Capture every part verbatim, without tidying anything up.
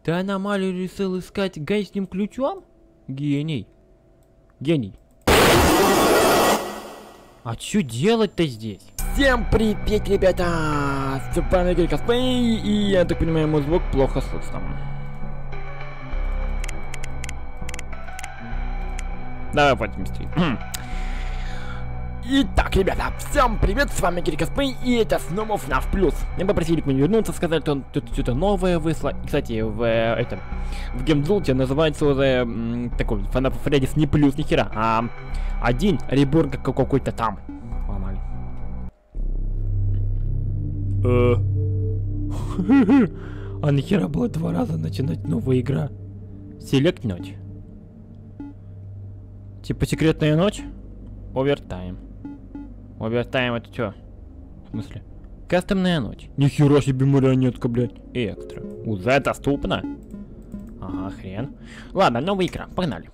Ты аномалию решил искать гаечным ключом? Гений. Гений. А чё делать-то здесь? Всем привет, ребята! С вами Игорь Косплей, и я так понимаю, мой звук плохо слышно. Давай пойдем быстрее. Итак, ребята, всем привет, с вами Игорь Косплей, и это снова эф наф плюс. Мне попросили к мне вернуться, сказали, что тут что-то новое вышло. И, кстати, в э, этом в геймдзулте называется уже м, такой эф наф Фреддис не плюс, ни хера, а один реборн какой-то там. Погнали. А нахера было два раза начинать новая игра? Селект ночь. Типа секретная ночь? Овертайм. Овертайм это чё? В смысле? Кастомная ночь. Нихера себе марионетка, блядь. Экстра. Уже доступно? Ага, хрен. Ладно, новая игра. Погнали.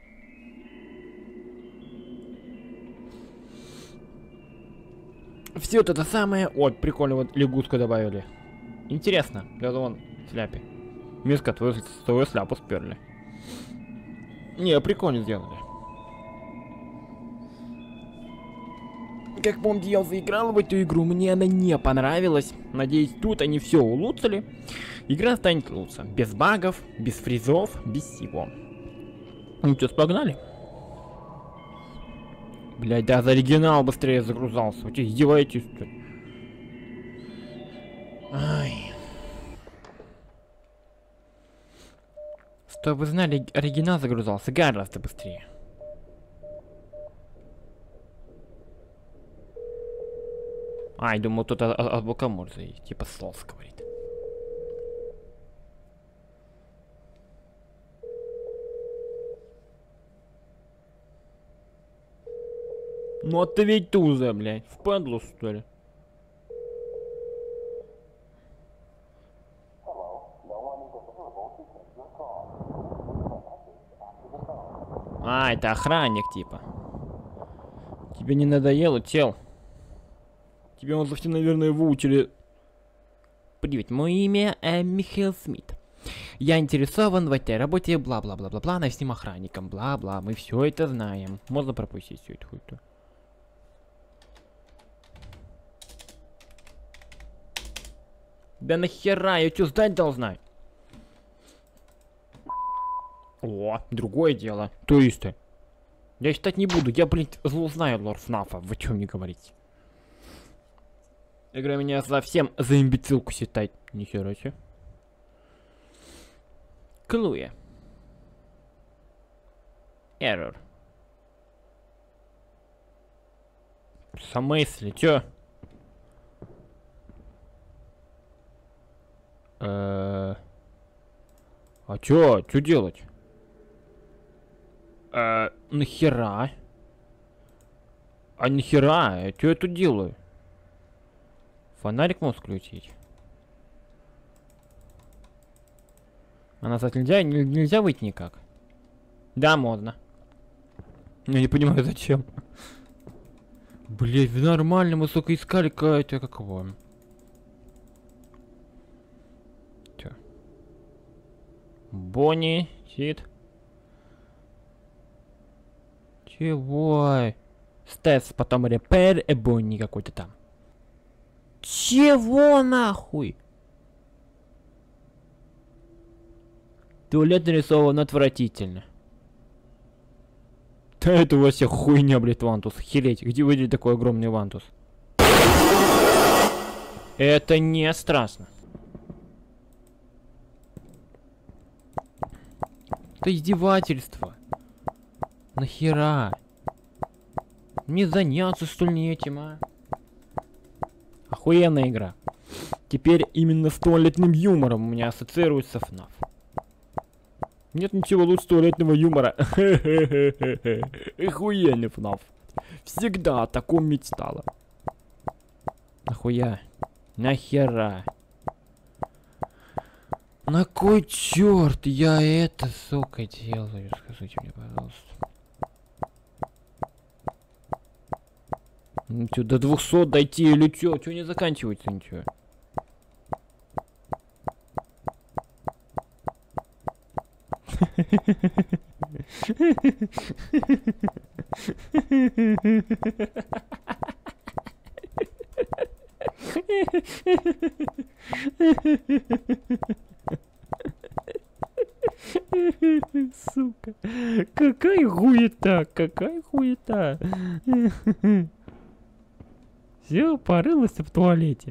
Все это самое. Вот, прикольно, вот лягушку добавили. Интересно. Даже вон в шляпе. Миска, твою, твою шляпу сперли. Не, прикольно сделали. Как помните, я заиграл в эту игру, мне она не понравилась. Надеюсь, тут они все улучшили. Игра станет лучше. Без багов, без фризов, без всего. Ну что, погнали? Блять, даже оригинал быстрее загрузался. Вы что, издеваетесь, что ли? Ай. Чтобы вы знали, оригинал загрузался гораздо быстрее. Ай, думал, тут от Букамурза есть, типа Слос говорит. Ну ты ведь туза, блядь, впадло, что ли? А, это охранник, типа. Тебе не надоело, чел? Тебе он совсем, наверное, выучили. Привет, мое имя э, Михаил Смит. Я интересован в этой работе, бла-бла-бла-бла-бла, ночным охранником, бла-бла. Мы все это знаем. Можно пропустить всю эту хуйню. Да нахера, я что, сдать должна? О, другое дело. То есть ты? Я считать не буду, я, блин, зло знаю лор эф нафа, вы чем не говорите? Игра меня совсем за имбецилку считает. Нихера себе. Клуя. Error. В смысле, чё? Э-э- а чё? Чё делать? Э-э- нахера? А нахера? Чё я тут делаю? Фонарик можно включить. А назад нельзя? Нельзя выйти никак? Да, можно. Я не понимаю, зачем. Блять, нормально, мы, сука, искали какая-то какого. Чё? Бонни, сид. Чего? Стес, потом репер, и Бонни какой-то там. Чего нахуй? Туалет нарисован отвратительно. Да это у вас всех хуйня, блядь, вантус. Хереть, где выйдет такой огромный вантус? Это не страшно. Это издевательство. Нахера? Мне заняться, что ли, не этим, а? Охуенная игра. Теперь именно с туалетным юмором у меня ассоциируется эф наф. Нет ничего лучше туалетного юмора. Охуенный эф наф. Всегда о таком мечтала. Нахуя? Нахера? На кой черт я это, сука, делаю? Скажите мне, пожалуйста. Ну чё, до двухсот дойти или чё? Чё не заканчивается ничего? Сука. Какая хуета, какая хуета. Все, порылась в туалете.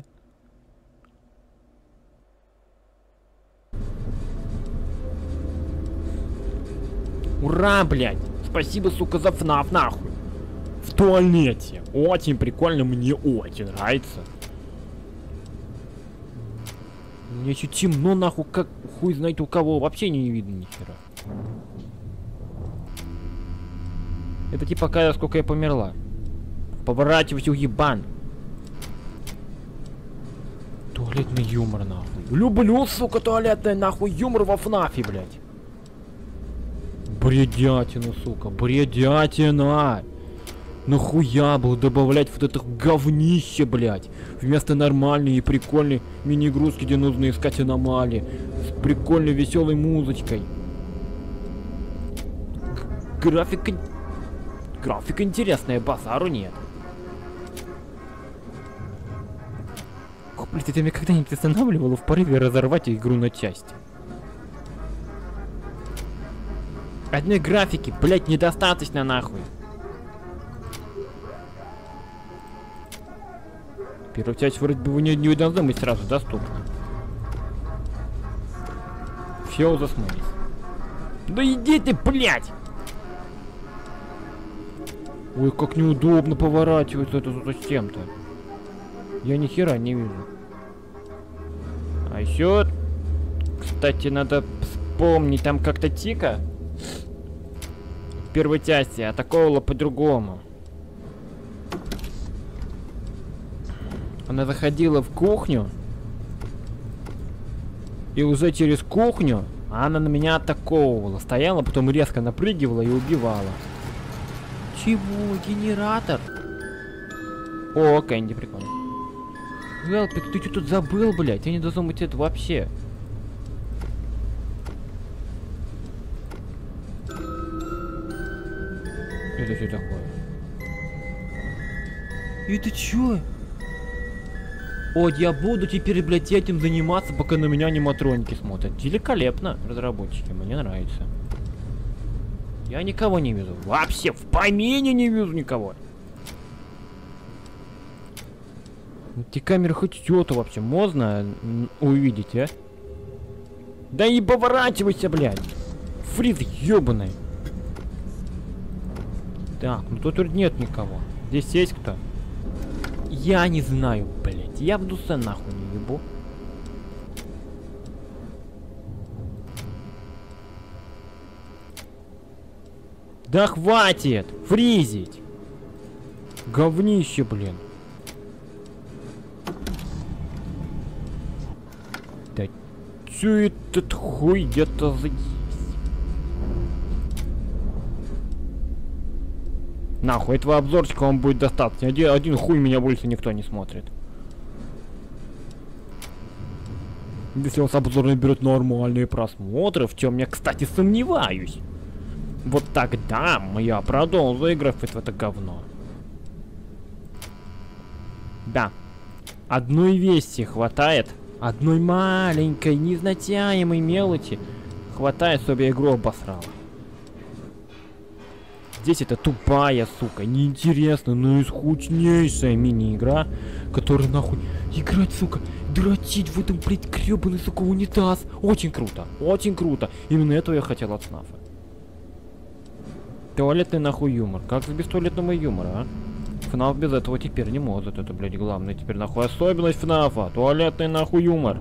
Ура, блядь! Спасибо, сука, за ФНАФ, нахуй! В туалете! Очень прикольно, мне очень нравится. Мне еще темно, нахуй, как хуй знает у кого. Вообще не видно ни хера. Это типа когда сколько я померла. Поворачивайся, уебан. Туалетный юмор, нахуй. Люблю, сука, туалетный, нахуй, юмор во ФНАФе, блядь. Бредятина, сука, бредятина. Нахуя было добавлять вот это говнище, блядь, вместо нормальной и прикольной мини-игрушки, где нужно искать аномалии, с прикольной веселой музычкой. Г графика... Графика интересная, базару нет. Блядь, это меня когда-нибудь останавливало в порыве разорвать игру на части? Одной графики, блядь, недостаточно, нахуй. Первая часть вроде бы не, не должна быть сразу доступна. Все засмылись. Да иди ты, блядь! Ой, как неудобно поворачивается это зачем-то. Я ни хера не вижу. А еще, кстати, надо вспомнить, там как-то Тика в первой части атаковала по-другому. Она заходила в кухню, и уже через кухню она на меня атаковывала. Стояла, потом резко напрыгивала и убивала. Чего? Генератор? О, Кэнди, прикольно. Велпик, ты что тут забыл, блядь? Я не должен быть это вообще. Это что такое? Это чё? О, я буду теперь, блядь, этим заниматься, пока на меня аниматроники смотрят. Великолепно, разработчики, мне нравится. Я никого не вижу. Вообще, в помине не вижу никого. Эти камеры хоть что-то вообще можно увидеть, а? Да и поворачивайся, блядь. Фриз ёбаный. Так, ну тут нет никого. Здесь есть кто? Я не знаю, блядь. Я в душе нахуй не ебу. Да хватит фризить. Говнище, блин. Да чё этот хуй где-то здесь? Нахуй, этого обзорчика он будет достаточно. Один, один хуй меня больше никто не смотрит. Если он с обзора наберет нормальные просмотры, в чем я, кстати, сомневаюсь. Вот тогда я продолжу играть в это говно. Да. Одной вести хватает. Одной маленькой, незначаемой мелочи хватает, чтобы я игру обосрала. Здесь это тупая, сука, неинтересная, но и скучнейшая мини-игра, которая нахуй играть, сука, дрочить в этом, блядь, гребаный, сука, унитаз. Очень круто, очень круто. Именно этого я хотел от ФНАФа. Туалетный нахуй юмор. Как же без туалетного юмора, а? ФНАФ без этого теперь не может. Это, блядь, главное теперь нахуй особенность ФНАФа. Туалетный нахуй юмор.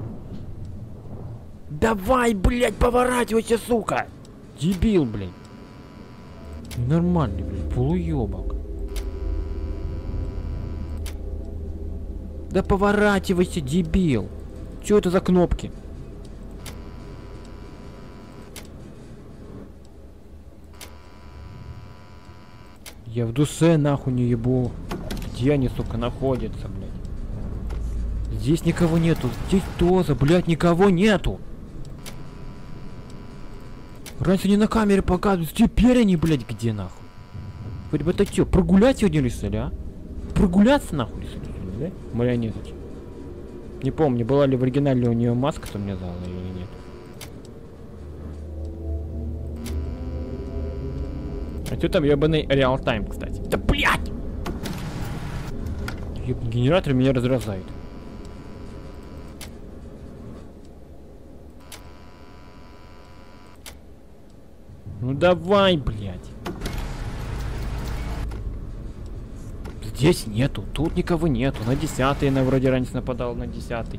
Давай, блядь, поворачивайся, сука! Дебил, блядь. Нормальный, блядь, полуёбок. Да поворачивайся, дебил. Чё это за кнопки? Я в душе нахуй не ебу. Где они, сука, находятся, блядь? Здесь никого нету. Здесь тоже, блядь, никого нету. Раньше не на камере показывают, теперь они, блядь, где нахуй? Хоть бы это чё, прогулять сегодня решили, а? Прогуляться нахуй решили, да? Марионеточки. Не помню, была ли в оригинале у нее маска, что мне дала или нет. А что там ебаный реал-тайм, кстати? Да блядь! Ебаный генератор меня разрезает. Ну давай, блядь. Здесь нету, тут никого нету. На десятый она вроде раньше нападала, на десятый.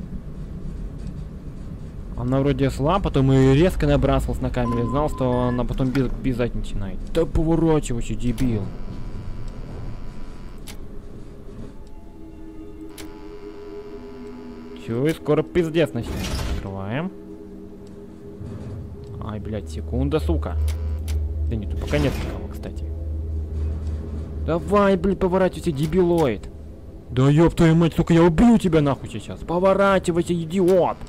Она вроде шла, потом и резко набрасывалась на камере. Знал, что она потом без, безать начинает. Да поворачивайся, дебил. Все, и скоро пиздец начнется. Открываем. Ай, блядь, секунда, сука. Да нет, тут пока нет никого, кстати. Давай, блядь, поворачивайся, дебилоид. Да ёб твою мать, сука, я убью тебя нахуй сейчас. Поворачивайся, идиот.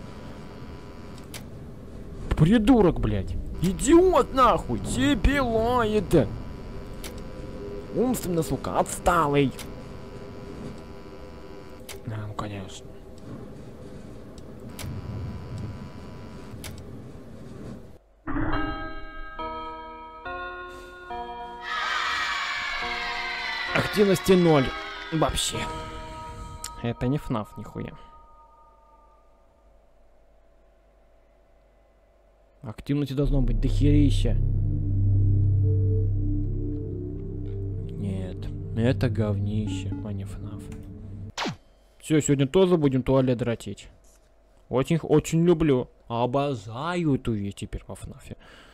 Придурок, блядь. Идиот, нахуй, дебилоид. Умственно, сука, отсталый. А, ну, конечно. Активности ноль. Вообще. Это не ФНАФ, нихуя. Активности должно быть дохерища. Нет, это говнище, а не ФНАФ. Все, сегодня тоже будем туалет дрочить. Очень, очень люблю. Обожаю эту вещь теперь во ФНАФе.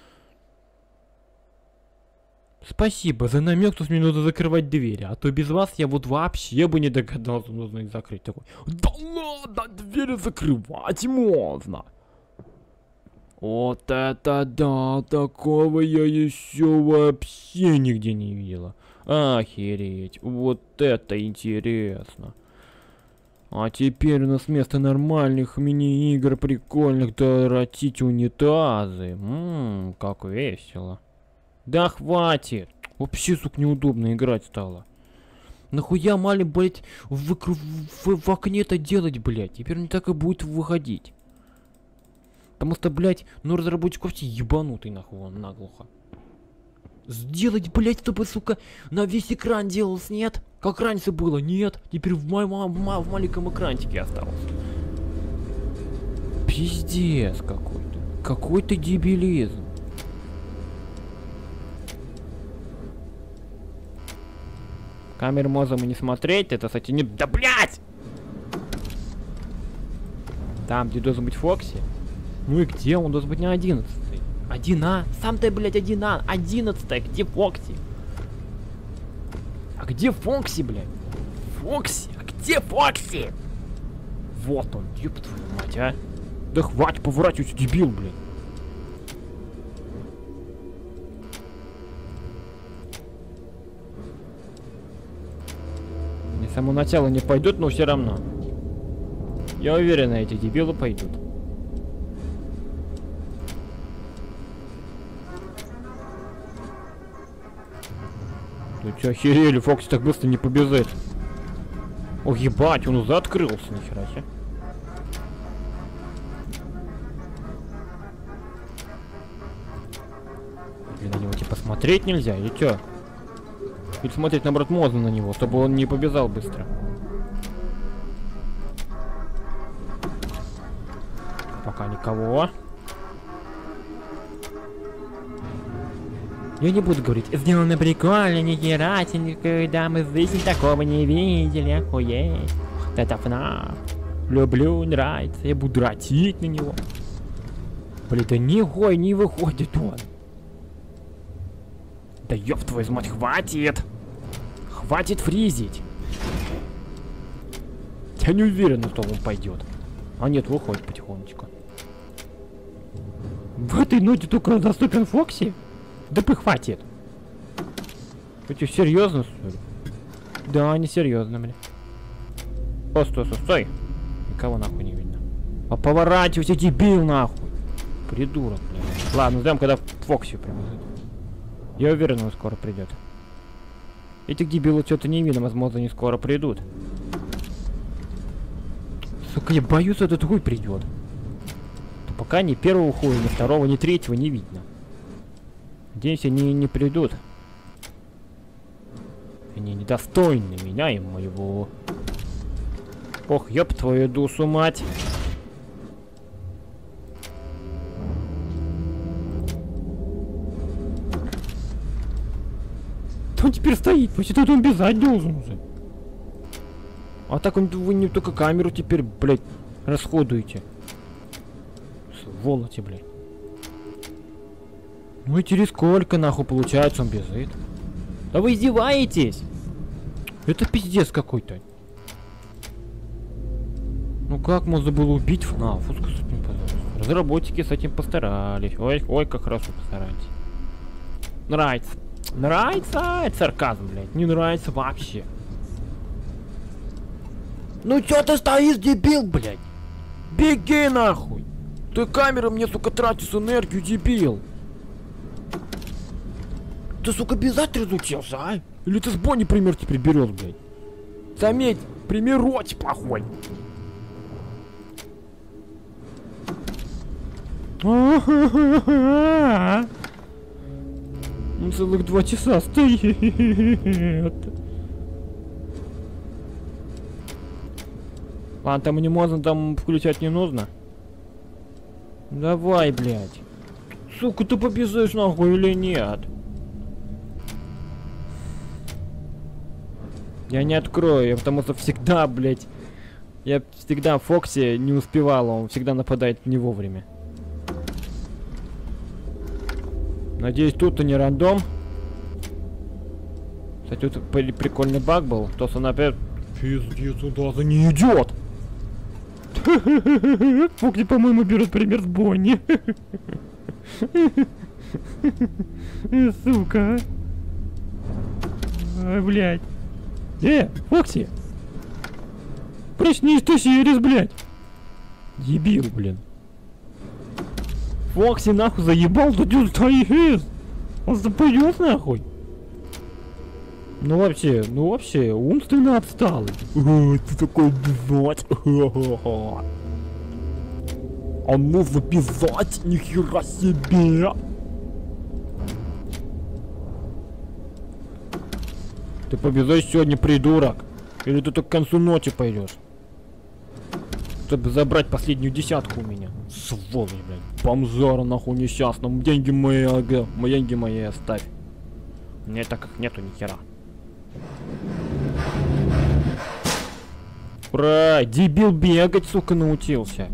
Спасибо за намек, что мне нужно закрывать двери, а то без вас я вот вообще бы не догадался, нужно их закрыть. Такой, да ладно, двери закрывать можно. Вот это да, такого я еще вообще нигде не видела. Охереть, вот это интересно. А теперь у нас вместо нормальных мини-игр прикольных дротить унитазы. Ммм, как весело. Да хватит! Вообще, сука, неудобно играть стало. Нахуя мали, блять, в, в, в, в окне-то делать, блять? Теперь не так и будет выходить. Потому что, блять, ну разработчик вообще ебанутый, нахуй, он наглухо. Сделать, блять, чтобы, сука, на весь экран делалось, нет? Как раньше было, нет? Теперь в, ма ма ма в маленьком экранчике осталось. Пиздец какой-то. Какой-то дебилизм. Камеру можем и не смотреть, это, кстати, не... Да, блядь! Там, где должен быть Фокси. Ну и где? Он должен быть не одиннадцатый. Один А? Сам ты, блядь, один А. Одиннадцатый. Где Фокси? А где Фокси, блядь? Фокси? А где Фокси? Вот он, ёб твою мать, а. Да хватит поворачивать, дебил, блядь. С самого начала не пойдут, но все равно. Я уверен, эти дебилы пойдут. Ну чё, охерели, Фокси так быстро не побежит. Ох, ебать, он уже открылся, нихера себе. Блин, на него типа смотреть нельзя, или чё? Или смотреть, наоборот, можно на него, чтобы он не побежал быстро. Пока никого. Я не буду говорить, сделано прикольно, не херати, никогда мы в жизни такого не видели, охуеть. Это ФНАФ. Люблю, нравится, я буду дротить на него. Блин, да нихуй не выходит он. Да ёб твою мать, хватит! Хватит фризить! Я не уверен, что он пойдет. А нет, выходит потихонечку. В этой ноте только доступен Фокси? Да хватит! Вы что, серьезно, что ли? Да, не серьезно, блин. О, стой, стой, стой! Никого нахуй не видно. А поворачивайся, дебил, нахуй! Придурок, блин. Ладно, ждем, когда Фокси привезут. Я уверен, он скоро придет. Этих дебилов что-то не видно, возможно, они скоро придут. Сука, я боюсь, этот хуй придет. Но пока ни первого хуя, ни второго, ни третьего не видно. Надеюсь, они не придут. Они недостойны меня и моего. Ох, ёб твою душу, мать. Он теперь стоит, почти тут он бежать должен уже. А так он, вы не только камеру теперь, блядь, расходуете. Сволочи, блядь. Ну и через сколько нахуй получается он бежит? Да вы издеваетесь? Это пиздец какой-то. Ну как можно было убить ФНАФ? Вот скажите мне, пожалуйста. Разработчики с этим постарались. Ой, ой, как хорошо постарались. Нравится. Нравится? Это сарказм, блядь. Не нравится вообще. Ну чё ты стоишь, дебил, блядь? Беги нахуй. Ты камеру мне, сука, тратишь энергию, дебил. Ты, сука, бежать разучился, а? Или ты с Бонни пример теперь берешь, блядь? Заметь, пример очень плохой. Он целых два часа стоит. Ладно, там не можно, там включать не нужно. Давай, блядь. Сука, ты побежишь нахуй или нет? Я не открою, я потому что всегда, блядь, я всегда Фокси не успевал, он всегда нападает не вовремя. Надеюсь, тут и не рандом. Кстати, тут при прикольный баг был, то что он опять... Пиздец, он даже не идет! Фокси, по-моему, берет пример с Бонни. Сука. Ой, блядь. Э, Фокси! Проснись ты, Сирис, блядь! Дебил, блин. Фокси, нахуй, заебал, тут он стоит! Он запоет, нахуй! Ну вообще, ну вообще, умственно отсталый. О, ты такой бежать. А нужно бежать, нихера себе! Ты побежишь сегодня, придурок? Или ты только к концу ночи пойдешь? Чтобы забрать последнюю десятку у меня. Сволочь, блядь. Бомжара, нахуй, несчастному. Деньги мои, ага. Деньги мои оставь. У меня так как нету ни хера. Ура! Дебил бегать, сука, научился.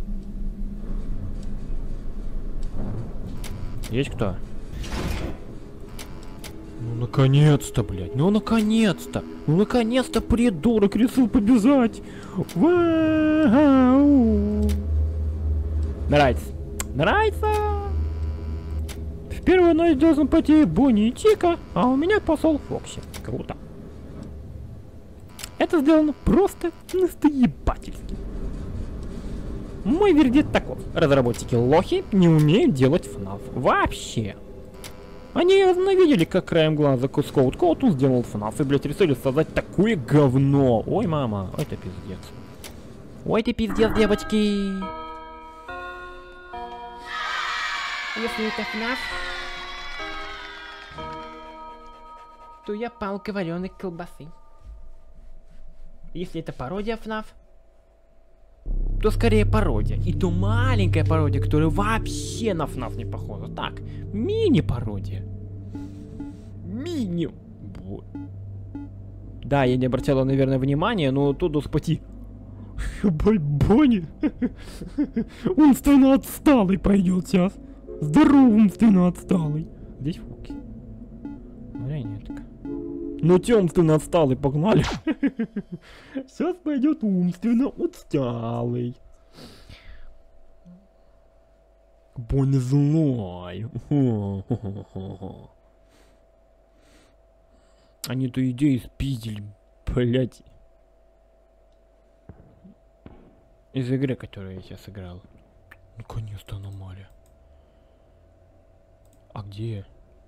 Есть кто? Ну наконец-то, блядь. Ну наконец-то. Ну наконец-то придурок решил побежать. Вау! Нравится. Нравится. В первую ночь должен пойти Бонни и Чика, а у меня посол Фокси. Круто. Это сделано просто настоебательски. Мой вердикт таков. Разработчики лохи не умеют делать ФНАФ. Вообще. Они видели, как краем глаза Скоут Коутун сделал ФНАФ и, блядь, решили создать такое говно. Ой, мама, ой, это пиздец. Ой, ты пиздец, девочки. Если это ФНАФ, то я палка вареной колбасы. Если это пародия ФНАФ, то скорее пародия. И то маленькая пародия, которая вообще на ФНАФ не похожа. Так, мини-пародия. Мини... Да, я не обратила, наверное, внимания, но тут господи. Бонни. Умственно отсталый пойдет сейчас. Здорово, умственно отсталый. Здесь Фокси. Марионетка. Ну те умственно отсталый, погнали. Сейчас пойдет умственно отсталый. Бонни злой. Они эту идею спиздили, блять. Из игры, которую я сейчас играл. Наконец-то аномалия. Где?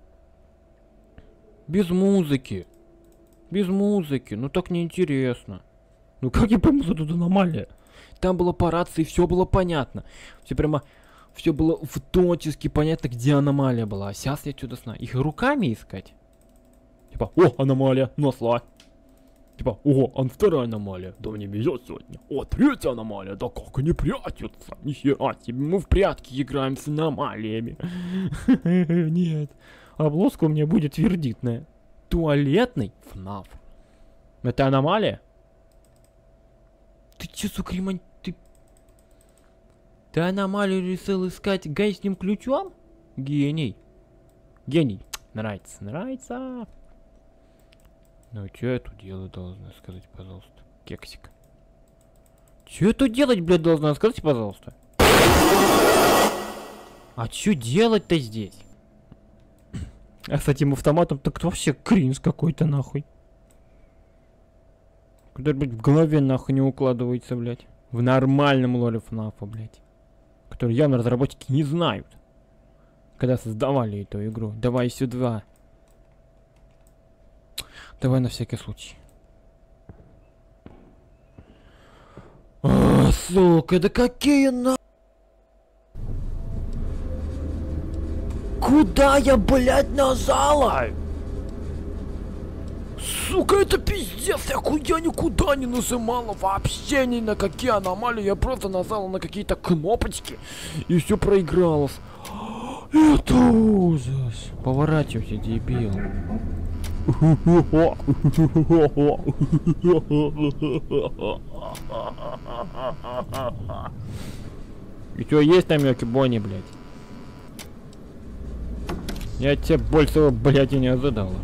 Без музыки. Без музыки. Ну так неинтересно. Ну как я пойму, что тут аномалия? Там было по рации, все было понятно. Все прямо... Все было в точности понятно, где аномалия была. А сейчас я отсюда знаю. Их руками искать? Типа, о, аномалия, нашла. Типа, ого, а вторая аномалия. Да мне везет сегодня. О, третья аномалия. Да как они прячутся? Нихера себе, мы в прятки играем с аномалиями. Нет. Обложка у меня будет вердитная. Туалетный ФНАФ. Это аномалия? Ты че, сука, ремонт... Ты... Ты аномалию решил искать гаечным ключом? Гений. Гений. Нравится, нравится. Ну, что я тут делать должна, скажите, пожалуйста. Кексик. Что я тут делать, блядь, должна, скажите, пожалуйста. А что делать-то здесь? А с этим автоматом так вообще кринж какой-то, нахуй. Куда, блядь, в голове, нахуй, не укладывается, блядь. В нормальном лоре ФНАФа, блядь. Который явно разработчики не знают. Когда создавали эту игру. Давай сюда. Давай на всякий случай. А, сука, да какие на... Куда я, блядь, нажала? Сука, это пиздец, я куда никуда не нажимала вообще ни на какие аномалии, я просто нажала на какие-то кнопочки и все проигралось. Это ужас. Поворачивайся, дебил. И что, есть намеки, Бонни, блядь? Я тебе больше, блядь, и не ожидала.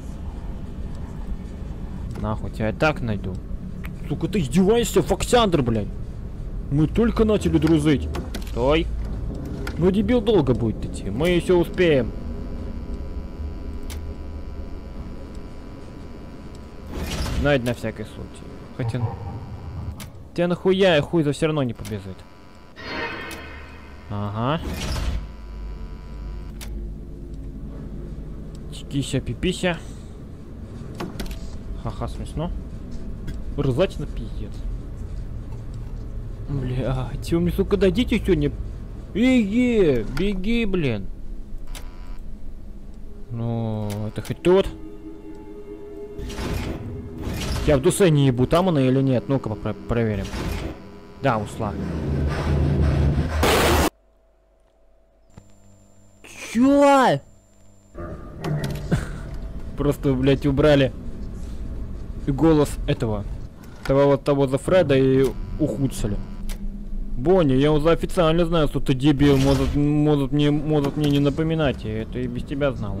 Нахуй, тебя я так найду. Сука, ты издеваешься, Фоксандр, блядь? Мы только начали дружить. Стой. Ну, дебил долго будет идти, мы еще успеем. Но это на всякий случай. Хотя... Тебя нахуя, и хуй за все равно не побежит. Ага. Чикися, пипися. Ха-ха, смешно. Ржачно пиздец. Блядь, вы мне, сука, дадите сегодня? Беги, беги, блин. Ну, это хоть тот. Я в душе не ебу, там она или нет? Ну-ка про проверим. Да, ушла. Чё? Просто, блядь, убрали голос этого. Того вот того за Фреда и ухудшили. Бонни, я уже официально знаю, что ты дебил, может, может, мне, может мне не напоминать, я это и без тебя знала.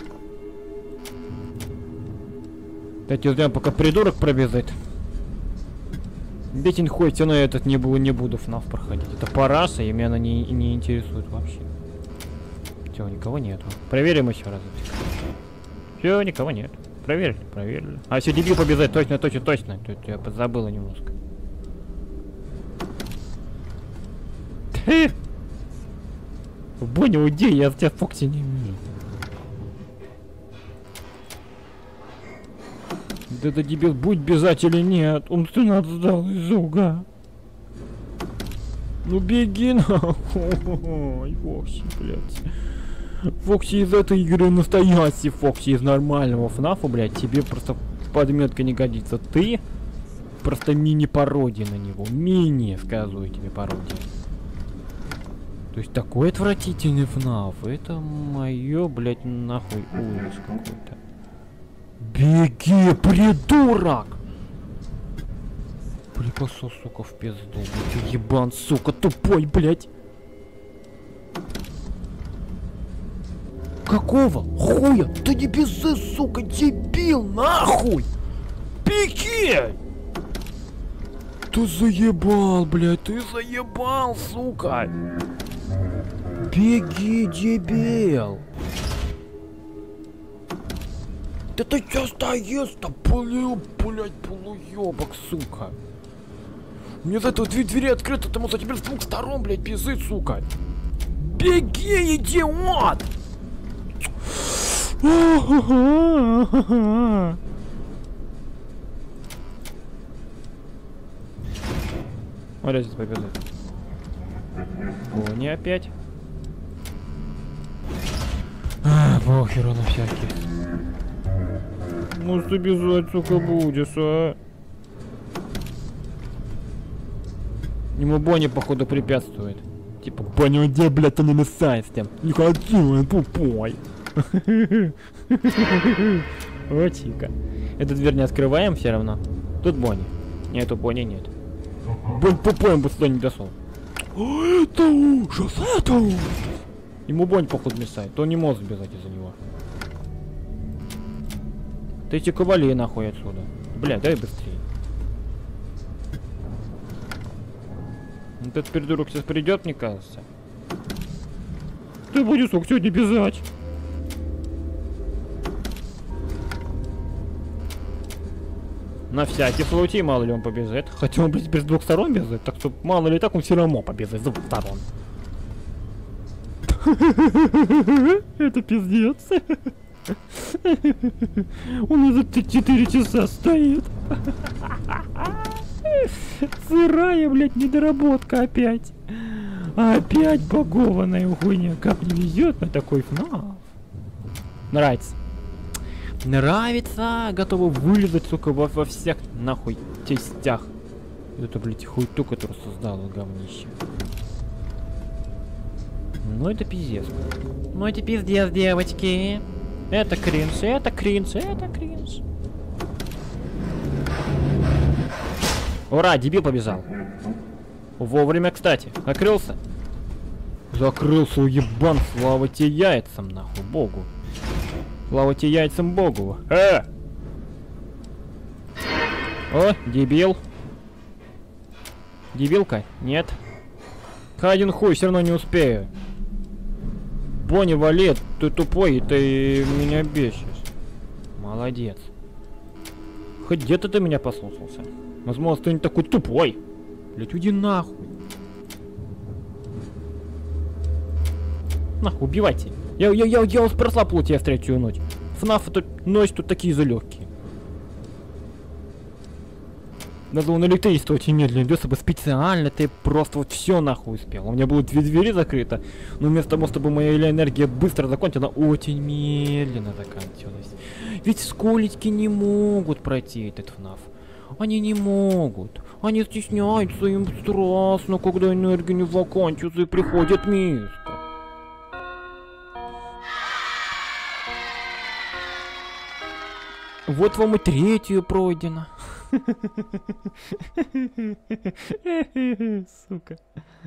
Кстати, ждем, пока придурок пробежит. Бетин хуй, все равно этот не, буду, не буду ФНАФ проходить. Это параша, и меня она не, не интересует вообще. Все, никого нету. Проверим еще раз. Все, никого нет. Проверили, проверили. А, все, дебил побежать, точно, точно, точно. Тут я подзабыла немножко. Боня, уйди, я тебя в Фоксе не вижу. Да это дебил, будь бежать или нет? Он что нас сдал из уга. Ну беги нахуй, Фокси, блядь. Фокси из этой игры настоящий, Фокси из нормального ФНАФа, блядь, тебе просто подметка не годится. Ты просто мини-пародия на него. Мини, сказываю тебе, пародия. То есть такой отвратительный ФНАФ. Это мое, блядь, нахуй ужас какой-то. Беги, придурок! Припасу, сука, в пизду. Ты ебан, сука, тупой, блядь. Какого хуя? Ты не пизды, сука, дебил, нахуй! Беги! Ты заебал, блядь, ты заебал, сука! Беги, дебил! Да ты чё стоишь-то, полю, блядь, полуёбок, сука! Мне за это две двери открыты, потому что теперь с двух сторон, блядь, бежит, сука! Беги, идиот! Вот здесь побежит. О, не опять. А, похеру на всякий. Может убежать, сука, будешь, а? Ему Бонни, походу, препятствует. Типа, Бонни, где, блядь, ты не мешай с тем? Не хочу, он тупой. О, чика. Эту дверь не открываем все равно. Тут Бонни. Нету Бонни, нет. Бонни тупой, он бы сюда не дошел. Это ужас, это ужас. Ему Бонни, походу, мешает. То не может сбежать из-за него. Ты эти ковали нахуй отсюда. Бля, дай быстрее. Этот придурок сейчас придет, мне кажется. Ты будешь, сука, сегодня бежать. На всякий случай, мало ли он побежит. Хотя он, блядь, без двух сторон бежит, так что мало ли так он все равно побежит с двух сторон. Это пиздец. Он уже четыре часа стоит. Сырая, блядь, недоработка опять. Опять багованная хуйня. Как не везет на такой фнаф. Нравится. Нравится. Готова вылезать, сука, во, во всех нахуй частях. Это, блядь, хуйту, которую создал говнище. Ну это пиздец. Ну это пиздец, девочки. Это кринж, это кринж, это кринж. Ура, дебил побежал. Вовремя, кстати. Закрылся. Закрылся, уебан. Слава тебе яйцам, нахуй, богу. Слава тебе яйцам, богу. Э! О, дебил. Дебилка? Нет. Один хуй, все равно не успею. Бонни, вали, ты тупой, и ты меня бесишь. Молодец. Хоть где-то ты меня послушался. Возможно, ты не такой тупой. Блять, уйди нахуй. Нахуй, убивайте. Я, я, я, я уж прослабил тебя в третью ночь. ФНАФ это ночь тут такие залегкие. Надо он электричество очень медленно идет, чтобы специально ты просто вот все нахуй успел. У меня было две двери закрыто, но вместо того, чтобы моя энергия быстро закончилась, она очень медленно заканчивалась. Ведь сколечки не могут пройти этот ФНАФ. Они не могут. Они стесняются, им страшно, когда энергия не заканчивается и приходит миска. Вот вам и третью пройдено. Сука.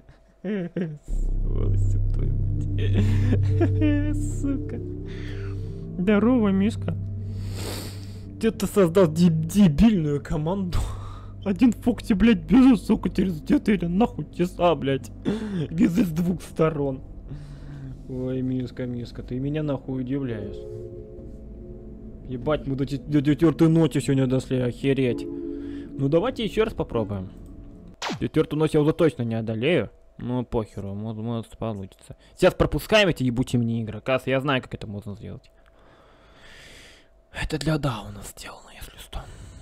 Сука. Здорово, Мишка. Где-то создал деб дебильную команду. Один Фокси, блядь, бежит, сука, через четыре нахуй часа, блядь. Без из двух сторон. Ой, Мишка, Мишка, ты меня нахуй удивляешь. Ебать, мы до, до четвертой ночи сегодня дошли, охереть. Ну давайте еще раз попробуем. Четвертую ночь я уже точно не одолею. Ну похеру, может, может получится. Сейчас пропускаем эти ебучие мне игры. Кажется, я знаю, как это можно сделать. Это для Дауна сделано, если что.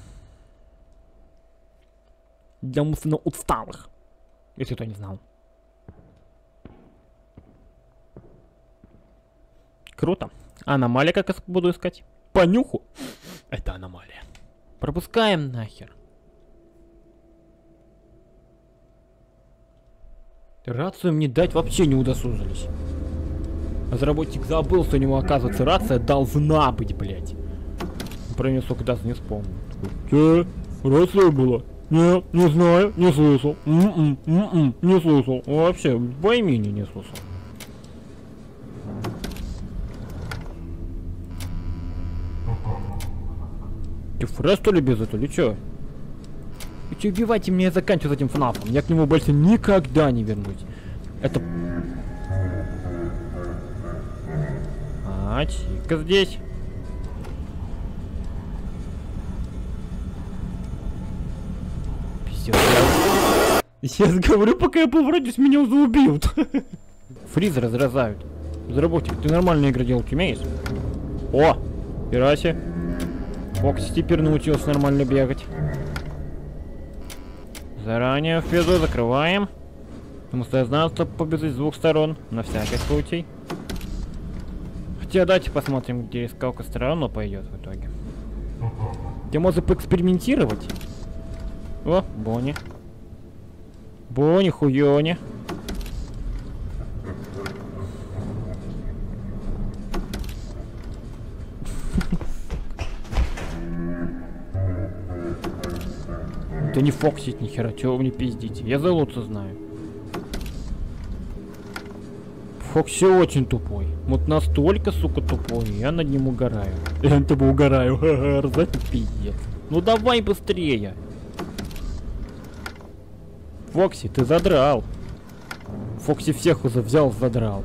Для умственно усталых. Если кто не знал. Круто. Аномалия как я буду искать? По нюху. Это аномалия. Пропускаем нахер. Рацию мне дать вообще не удосужились. Разработчик забыл, что у него, оказывается, рация должна быть, блядь. Про нее сколько даже не вспомнил. Че? Рация была? Нет, не знаю, не слышал. М-м, м-м, не слышал. Вообще, в имени не слышал. Ты фрес, что ли, без этого, или чё? Вы чё, убивайте меня и заканчивать этим ФНАФом. Я к нему больше никогда не вернусь. Это... А, Чика здесь. Пиздец. Сейчас говорю, пока я поворачиваюсь, меня уже убьют. Фризы разрезают. Разработчик, ты нормальные игры делать умеешь? О! Пираси. Фокси теперь научился нормально бегать. Заранее впереду закрываем. Потому что я знаю, что побежит с двух сторон. На всякий случай. Хотя давайте посмотрим, где скалка сторону пойдет в итоге. Где можно поэкспериментировать. О, Бонни. Бонни, хуёни. Да не фоксить ни хера, чего вы мне пиздите? Я за лучше знаю. Фокси очень тупой. Вот настолько, сука, тупой. Я над ним угораю. Я над тобой угораю. Ха-ха, раздать пиздец. Ну давай быстрее. Фокси, ты задрал. Фокси всех уже взял, задрал.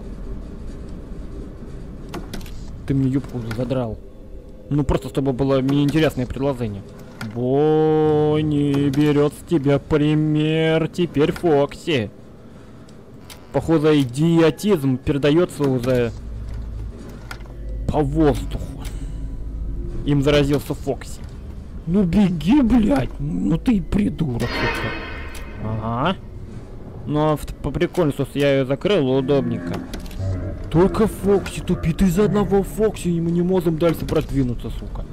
Ты мне юбку уже задрал. Ну просто, чтобы было мне интересное предложение. Бонни берет с тебя пример. Теперь Фокси. Походу, идиотизм передается уже по воздуху. Им заразился Фокси. Ну беги, блядь. Ну ты придурок. Ага. Ну а по приколу, что я ее закрыл, удобненько. Только Фокси тупит. Из-за одного Фокси и мы не можем дальше продвинуться, сука.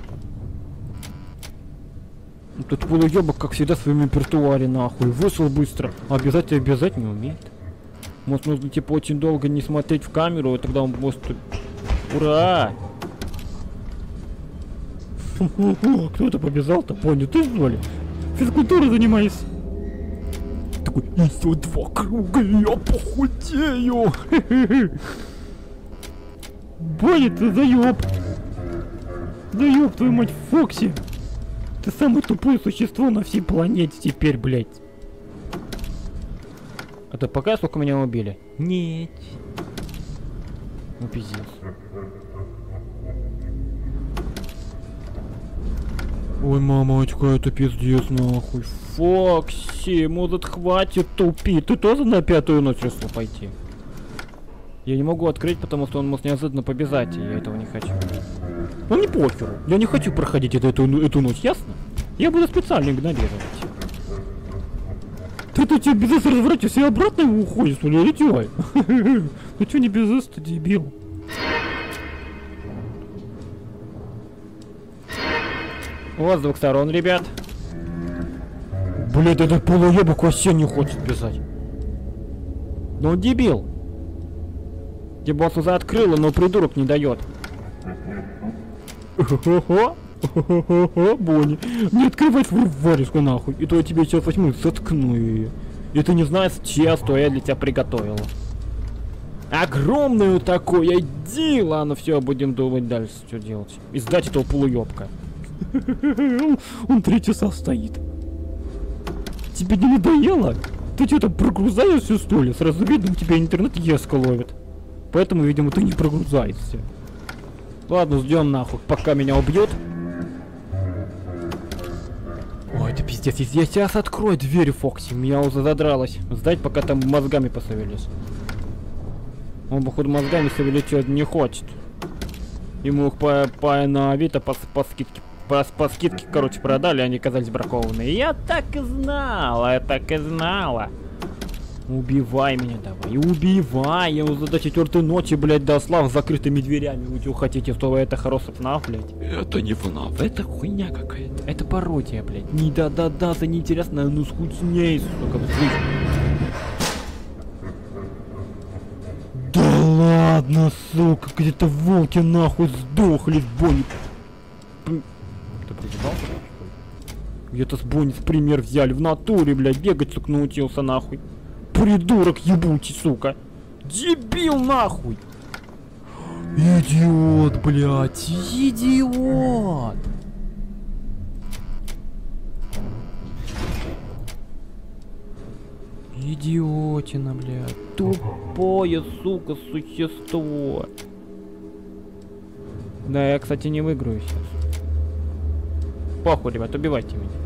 Тут полуёбок, как всегда, в своем репертуаре, нахуй. Вышел быстро. А обязать и обязать не умеет. Может, нужно, типа, очень долго не смотреть в камеру, и тогда он может... Ура! Кто это побежал-то? Понял, ты что ли? Физкультурой занимайся. Такой, еще два круга, и я похудею. Боня, ты заеб. Заеб, твою мать, Фокси. Ты самое тупое существо на всей планете теперь, блядь. А ты пока сколько меня убили? Нет. Ну пиздец. Ой, мамочка, это пиздец нахуй. Фокси, может хватит тупить. Ты тоже на пятую ночь решил пойти? Я не могу открыть, потому что он может неожиданно побежать, и я этого не хочу. Ну не похеру. Я не хочу проходить эту, эту, эту ночь, ясно? Я буду специально игнорировать. Ты-то тебе без эс развратишься и обратно его уходишь, что ли, или чё? Ну чё не без эс-то, дебил? У вас с двух сторон, ребят. Блядь, этот полуёбок вообще не хочет бежать. Ну он дебил. Дебос уже открыла, но придурок не дает. Хо-хо-хо. Хо-хо-хо, Бонни. Не открывай свою варежку нахуй. И то я тебе сейчас возьму и заткну ее. И ты не знаешь, чья, что я для тебя приготовила. Огромную такое дело. Ладно, все, будем думать дальше, что делать. И сдать этого полуёбка. Он три часа стоит. Тебе не надоело? Ты что там прогрузаешься, что ли? Сразу видно, тебя интернет еска ловит. Поэтому, видимо, ты не прогрузаешься. Ладно, ждем нахуй, пока меня убьют. Ой, это пиздец, если я сейчас открою дверь, Фокси, меня уже задралось. Сдать, пока там мозгами посовелись. Он, походу, мозгами совеличать не хочет. Ему их по, по на Авито по, по скидке, по, по скидке, короче, продали, они оказались бракованные. Я так и знала, я так и знала. Убивай меня давай, убивай, я уже до четвертой ночи, блядь, дослав с закрытыми дверями. Вы что хотите, что это хороший ФНАФ, блядь? Это не ФНАФ, это хуйня какая-то. Это пародия, блядь. Не да-да-да, это неинтересно, ну скучней, сука, да ладно, сука, где-то волки нахуй сдохли с Бонни. Ты прозебался? Где-то с Бонни с пример взяли, в натуре, блядь, бегать, сука, научился нахуй. Придурок ебучий, сука. Дебил нахуй. Идиот, блядь. Идиот. Идиотина, блядь. Тупое, сука, существо. Да, я, кстати, не выиграю сейчас. Похуй, ребят, убивайте меня.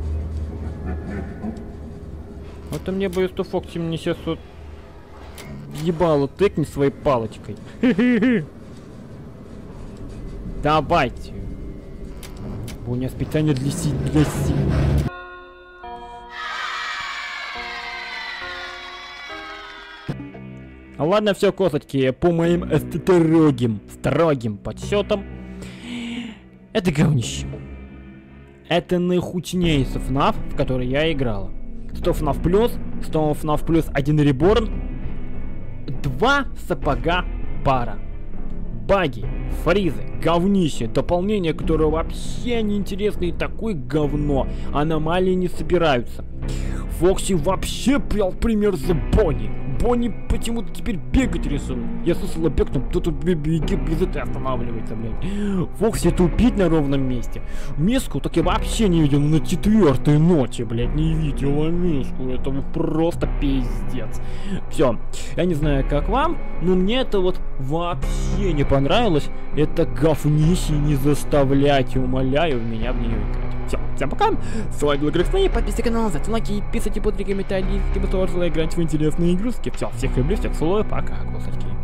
Это мне боюсь, что Фокси мне сейчас вот ебало тыкни своей палочкой. Давайте. У меня специально для си... для си... Ладно, все, козочки, по моим строгим, строгим подсчетам, это говнище. Это наихуднее из эф наф, в который я играла. сто эф наф плюс, сто эф наф плюс один реборн, два сапога пара. Баги, фризы, говнище, дополнение, которое вообще неинтересно и такое говно. Аномалии не собираются. Фокси вообще брал пример за Бонни. Бонни почему-то теперь бегать рисует. Я слышала бег, там кто-то бегает, без этого останавливается, блядь. Фокси тупить на ровном месте. Миску так я вообще не видел на четвертой ночи, блядь, не видела Миску. Это просто пиздец. Все, я не знаю, как вам, но мне это вот вообще не понравилось. Это говнище, не заставляйте, умоляю, в меня в нее играть. Все, всем пока, с вами был Грексный, подписывайтесь на канал, ставьте лайки, писайте под комментарии, если бы тоже играть в интересные игрушки. Все, всех люблю, всех целую, пока, кусочки.